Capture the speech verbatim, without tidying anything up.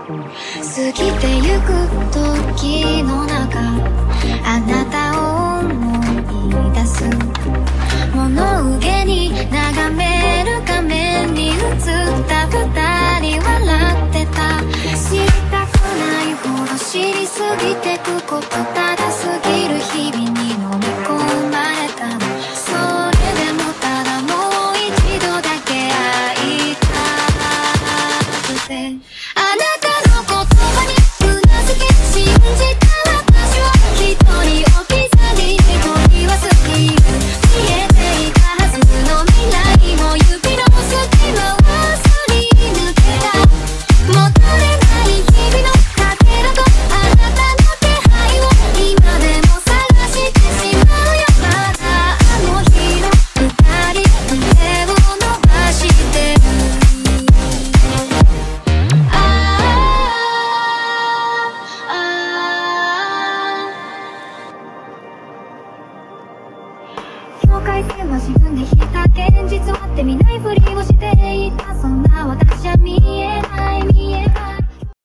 過ぎてゆく時の中、あなたを思い出す。物憂げに眺める画面に映った二人笑ってた。知りたくないほど知りすぎてくこと、ただ過ぎる日々に飲み込まれたの。それでもただもう一度だけ会いたくて、あなたの言葉にうなずき信じた私は一人置き去りに恋は過ぎる。見えていたはずの未来も指の隙間はすり抜けた。戻れない日々のかけらとあなたの手配を今でも探してしまうよ。まだあの日の二人手を伸ばしてる。あああ境界線は沈んでいた。現実はって見ないふりをしていた。そんな私は見えない見え